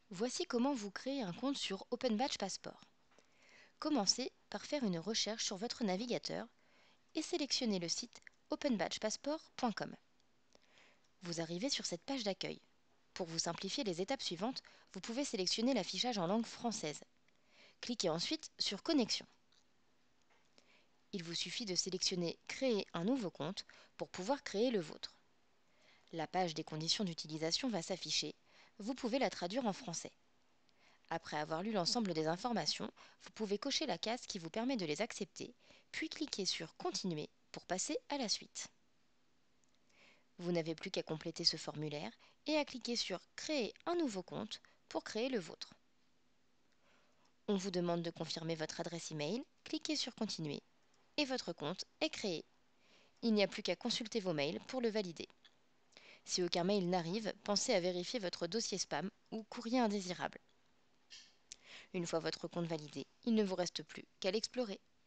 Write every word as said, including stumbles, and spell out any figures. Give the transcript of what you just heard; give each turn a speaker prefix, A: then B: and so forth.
A: Voici comment vous créez un compte sur Open Badge Passport. Commencez par faire une recherche sur votre navigateur et sélectionnez le site open badge passport point com. Vous arrivez sur cette page d'accueil. Pour vous simplifier les étapes suivantes, vous pouvez sélectionner l'affichage en langue française. Cliquez ensuite sur Connexion. Il vous suffit de sélectionner Créer un nouveau compte pour pouvoir créer le vôtre. La page des conditions d'utilisation va s'afficher. Vous pouvez la traduire en français. Après avoir lu l'ensemble des informations, vous pouvez cocher la case qui vous permet de les accepter, puis cliquer sur Continuer pour passer à la suite. Vous n'avez plus qu'à compléter ce formulaire et à cliquer sur Créer un nouveau compte pour créer le vôtre. On vous demande de confirmer votre adresse email, cliquez sur Continuer et votre compte est créé. Il n'y a plus qu'à consulter vos mails pour le valider. Si aucun mail n'arrive, pensez à vérifier votre dossier spam ou courrier indésirable. Une fois votre compte validé, il ne vous reste plus qu'à l'explorer.